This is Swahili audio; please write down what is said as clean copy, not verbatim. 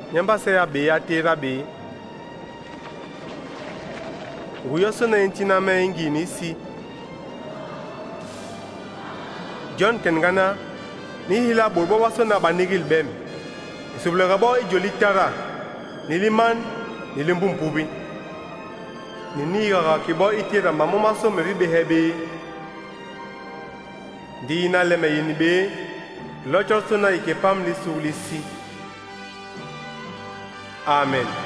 nyamba se ya be ya tera be Guyo sona intina me ingini si John Kengana ni hila borbo wasona banigil bem Isublega bo ijoli tara niliman nilimbumpubi Nini gaga kibo itira mamoma so me bihebe Dina leme yinibe Lochor sona ikepam li sulisi Amen